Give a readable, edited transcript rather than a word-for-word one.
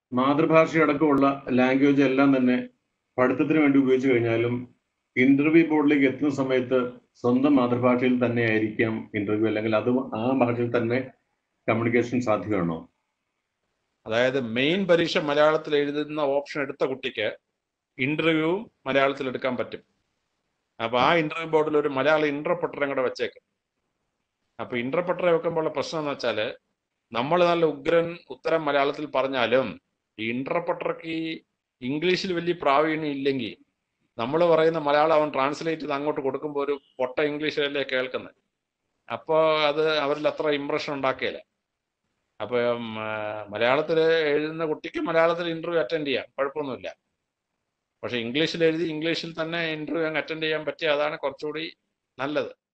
മാതൃഭാഷയടക്കമുള്ള language എല്ലാം തന്നെ പഠിത്തത്തിന് വേണ്ടി ഉപയോഗിച്ച് കഴിഞ്ഞാലും ഇന്റർവ്യൂ ബോർഡിലേക്ക് എത്തുന്ന സമയത്ത് സ്വന്തം മാതൃഭാഷയിൽ തന്നെ ആയിരിക്കാം ഇന്റർവ്യൂ, അല്ലെങ്കിൽ അത് ആ ഭാഷയിൽ തന്നെ കമ്മ്യൂണിക്കേഷൻ സാധ്യമാണോ? അതായത് മെയിൻ പരീക്ഷ മലയാളത്തിൽ എഴുതുന്ന ഓപ്ഷൻ എടുത്ത കുട്ടിക്ക് ഇന്റർവ്യൂ മലയാളത്തിൽ എടുക്കാൻ പറ്റും. അപ്പൊ ആ ഇന്റർവ്യൂ ബോർഡിൽ ഒരു മലയാള ഇന്റർപ്രട്ടറെ കൂടെ വെച്ചേക്കും. അപ്പൊ ഇന്റർപ്രട്ടറെ വെക്കുമ്പോൾ പ്രശ്നം എന്ന് വെച്ചാല് നമ്മൾ നല്ല ഉഗ്രൻ ഉത്തരം മലയാളത്തിൽ പറഞ്ഞാലും ഈ ഇന്റർപ്രട്ടർക്ക് ഈ ഇംഗ്ലീഷിൽ വലിയ പ്രാവീണ്യം ഇല്ലെങ്കിൽ നമ്മൾ പറയുന്ന മലയാളം അവൻ ട്രാൻസ്ലേറ്റ് ചെയ്ത് അങ്ങോട്ട് കൊടുക്കുമ്പോൾ ഒരു പൊട്ട ഇംഗ്ലീഷിലല്ലേ കേൾക്കുന്നത്. അപ്പോൾ അത് അവരിൽ അത്ര ഇമ്പ്രഷൻ ഉണ്ടാക്കിയില്ല. അപ്പൊ മലയാളത്തിൽ എഴുതുന്ന കുട്ടിക്ക് മലയാളത്തിൽ ഇന്റർവ്യൂ അറ്റൻഡ് ചെയ്യാം, കുഴപ്പമൊന്നുമില്ല. പക്ഷെ ഇംഗ്ലീഷിൽ എഴുതി ഇംഗ്ലീഷിൽ തന്നെ ഇന്റർവ്യൂ അങ്ങ് അറ്റൻഡ് ചെയ്യാൻ പറ്റിയ അതാണ് കുറച്ചുകൂടി നല്ലത്.